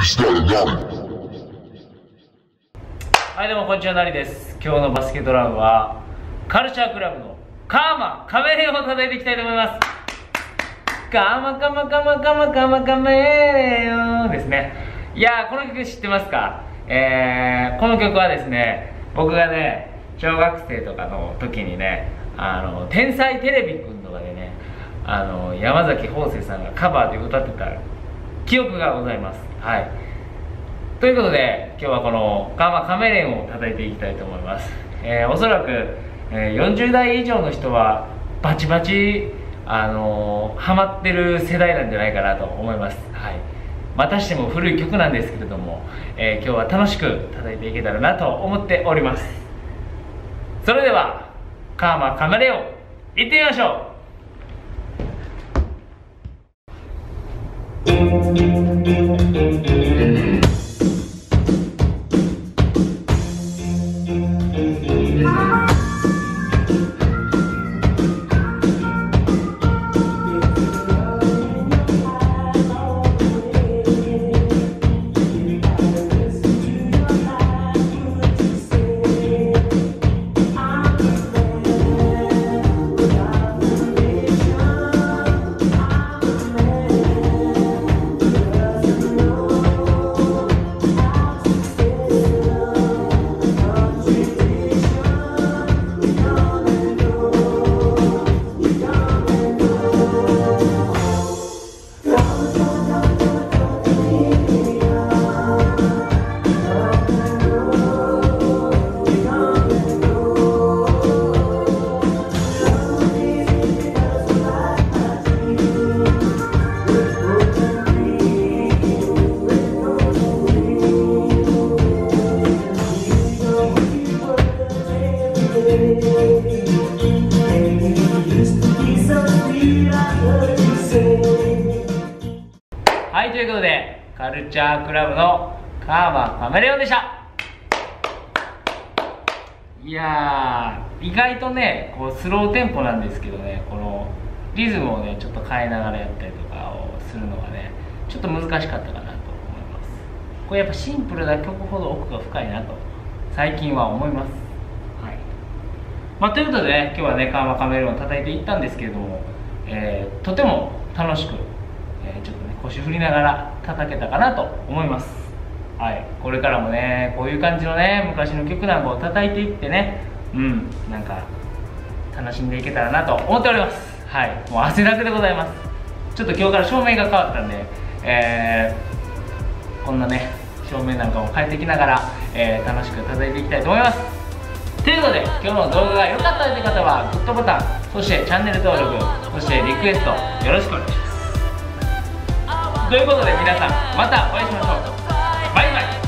はい、どうもこんにちは、なりです。今日のバスケドラムはカルチャークラブのカーマカメレオンを叩いていきたいと思います。カーマカマカマカマカマカメレオンですね。いやー、この曲知ってますか？この曲はですね、僕がね小学生とかの時にね、天才テレビくんとかでね、山崎邦生さんがカバーで歌ってた記憶がございます。はい、ということで今日はこのカーマカメレオンを叩いていきたいと思います。おそらく、40代以上の人はバチバチハマってる世代なんじゃないかなと思います。はい、またしても古い曲なんですけれども、今日は楽しく叩いていけたらなと思っております。それではカーマカメレオンいってみましょう。はい、ということでカルチャークラブのカーマカメレオンでした。いやー、意外とねこうスローテンポなんですけどね、このリズムをねちょっと変えながらやったりとかをするのがねちょっと難しかったかなと思います。これやっぱシンプルな曲ほど奥が深いなと最近は思います。はい、ということでね、今日はねカーマカメレオンを叩いていったんですけれども、とても楽しく、ちょっとね腰振りながら叩けたかなと思います。はい、これからもねこういう感じのね昔の曲なんかを叩いていってね、なんか楽しんでいけたらなと思っております。はい、もう汗だくでございます。ちょっと今日から照明が変わったんで、こんなね照明なんかも変えていきながら、楽しく叩いていきたいと思います。ということで今日の動画が良かったという方はグッドボタン、そしてチャンネル登録、そしてリクエストよろしくお願いします。ということで皆さんまたお会いしましょう。バイバイ。